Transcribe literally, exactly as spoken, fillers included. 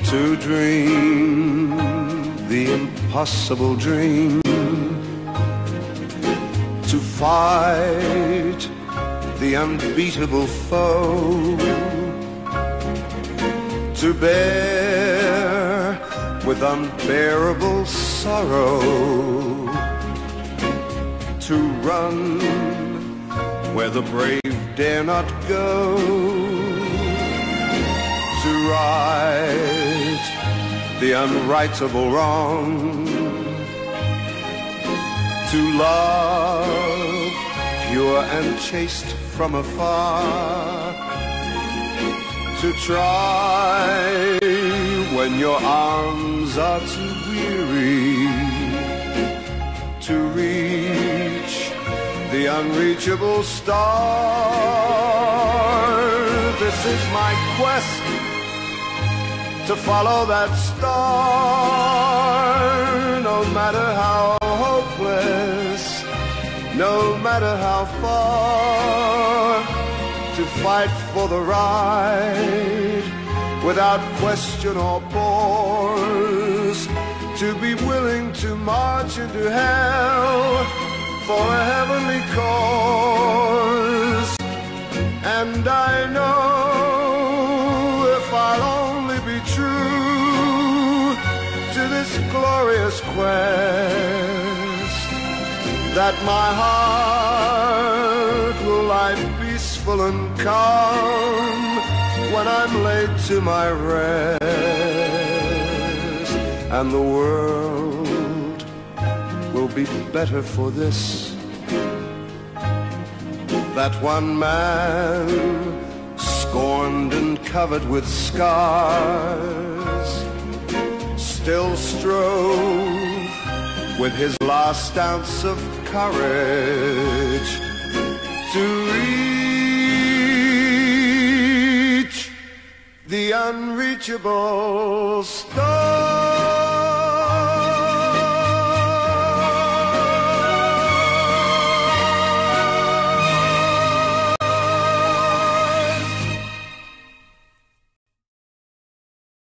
to dream the impossible dream, to fight the unbeatable foe, to bear with unbearable sorrow, to run where the brave dare not go, to right the unrightable wrong, to love pure and chaste from afar, to try when your arms are too weary, to reach the unreachable star. This is my quest, to follow that star, no matter how hopeless, no matter how far, to fight for the right without question or pause, to be willing to march into hell for a heavenly cause. And I know if I'll only be true to this glorious quest, that my heart will lie peaceful and calm when I'm laid to my rest, and the world will be better for this, that one man, scorned and covered with scars, still strove with his last ounce of courage to reach the unreachable star.